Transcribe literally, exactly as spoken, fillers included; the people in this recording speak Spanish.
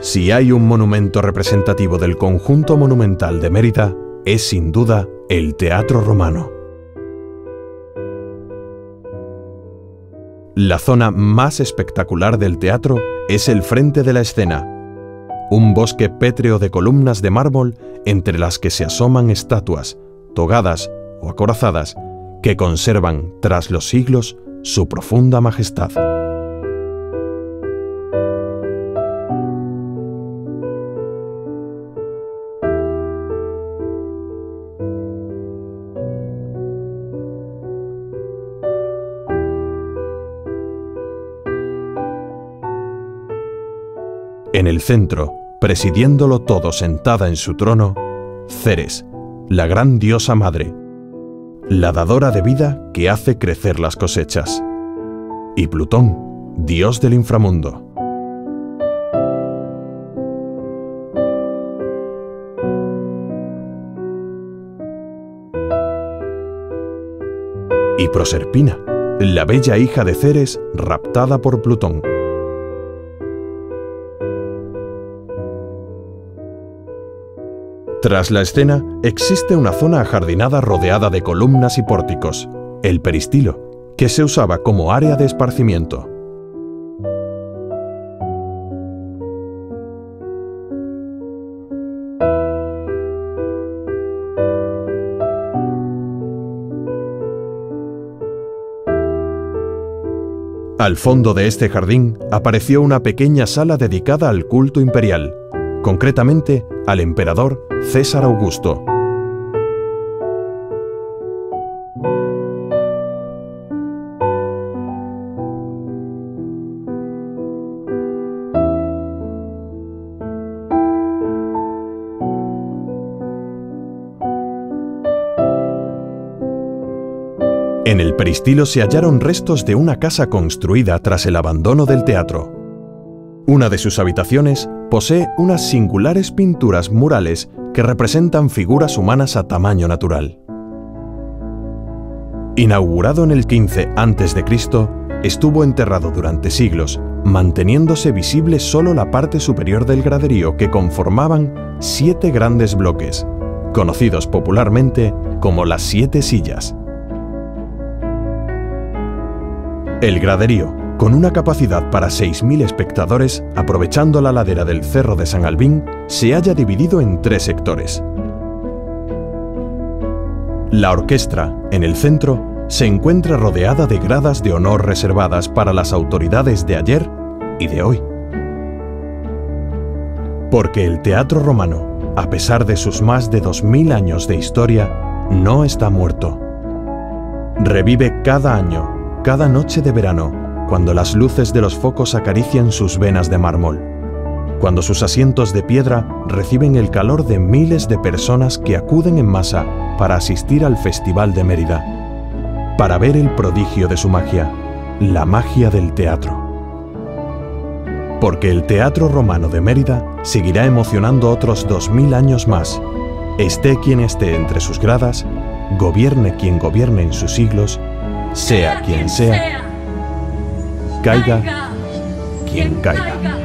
Si hay un monumento representativo del conjunto monumental de Mérida, es sin duda el Teatro Romano. La zona más espectacular del teatro es el frente de la escena, un bosque pétreo de columnas de mármol entre las que se asoman estatuas, togadas o acorazadas, que conservan, tras los siglos, su profunda majestad. En el centro, presidiéndolo todo sentada en su trono, Ceres, la gran diosa madre, la dadora de vida que hace crecer las cosechas, y Plutón, dios del inframundo. Y Proserpina, la bella hija de Ceres raptada por Plutón. Tras la escena existe una zona ajardinada rodeada de columnas y pórticos, el peristilo, que se usaba como área de esparcimiento. Al fondo de este jardín apareció una pequeña sala dedicada al culto imperial, concretamente al emperador César Augusto. En el peristilo se hallaron restos de una casa construida tras el abandono del teatro. Una de sus habitaciones posee unas singulares pinturas murales que representan figuras humanas a tamaño natural. Inaugurado en el quince antes de Cristo, estuvo enterrado durante siglos, manteniéndose visible solo la parte superior del graderío que conformaban siete grandes bloques, conocidos popularmente como las siete sillas. El graderío, con una capacidad para seis mil espectadores, aprovechando la ladera del Cerro de San Albín, se halla dividido en tres sectores. La orquestra, en el centro, se encuentra rodeada de gradas de honor reservadas para las autoridades de ayer y de hoy. Porque el teatro romano, a pesar de sus más de dos mil años de historia, no está muerto. Revive cada año, cada noche de verano, cuando las luces de los focos acarician sus venas de mármol, cuando sus asientos de piedra reciben el calor de miles de personas que acuden en masa para asistir al Festival de Mérida, para ver el prodigio de su magia, la magia del teatro. Porque el Teatro Romano de Mérida seguirá emocionando otros dos mil años más, esté quien esté entre sus gradas, gobierne quien gobierne en sus siglos, sea quien sea, caiga quien caiga.